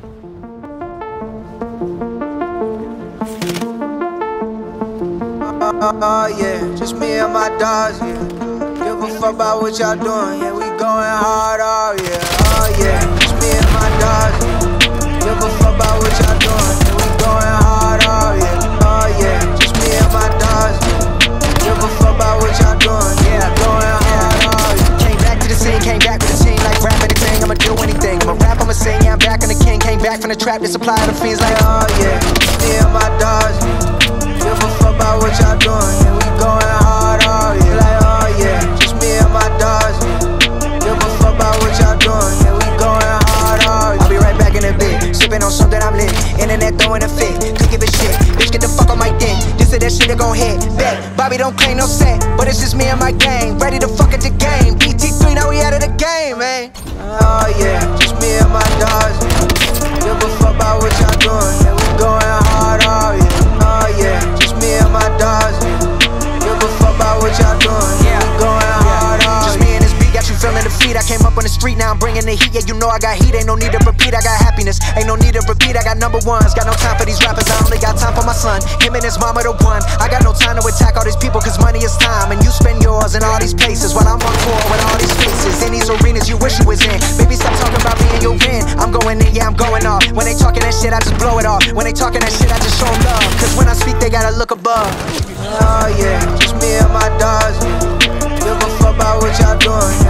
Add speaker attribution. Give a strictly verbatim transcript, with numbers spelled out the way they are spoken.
Speaker 1: Oh yeah, just me and my dogs, yeah. Give a fuck about what y'all doing, yeah. We going hard, oh yeah, oh yeah. Just me and my dogs, yeah. Give a fuck about what y'all doing, yeah. We going hard, oh yeah, oh yeah. Just me and my dogs, yeah. Give a fuck about what y'all doing, yeah. Going hard, oh yeah.
Speaker 2: Came back to the scene, came back with the team like rap anything. I'ma do anything, I'ma rap, I'ma sing, yeah, I'm back on the king. Came back from the trap, to supply the fiends like,
Speaker 1: oh yeah. Just me and my dogs, yeah. Give a fuck about what y'all doing, yeah. We going hard, oh yeah. Like, oh yeah. Just me and my dogs, yeah. Give a fuck about what y'all doing, yeah. We going hard, oh yeah.
Speaker 2: I'll be right back in a bit, sipping on something I'm lit. Internet throwing a fit, could give a shit. Bitch, get the fuck on my dick. This or that shit that gon' hit. Bet, Bobby don't claim no set, but it's just me and my gang. Ready to fuck at the game. B T three, now we out of the game, man.
Speaker 1: Oh yeah, just me and my dogs, yeah. Give a fuck about what y'all doing, yeah. We going hard, oh yeah. Oh yeah, just me and my dogs, yeah. Give a fuck about what y'all doing, yeah. We going hard, oh yeah.
Speaker 2: Just me and this beat got you feeling the feet. I came up on the street, now I'm bringing the heat. Yeah, you know I got heat, ain't no need to repeat. I got happiness, ain't no need to repeat. I got number ones, got no time for these rappers. I only got time for my son, him and his mama the one. I got no time to attack all these people, cause money is time. And you spend yours in all these places, while I'm on tour with all these faces. In these arenas you wish you was in. Baby, stop talking about me and your win. I'm going in, yeah, I'm going off. When they talking that shit, I just blow it off. When they talking that shit, I just show them love. Cause when I speak, they gotta look above.
Speaker 1: Oh yeah, just me and my dogs, yeah. Give a fuck about what y'all doing,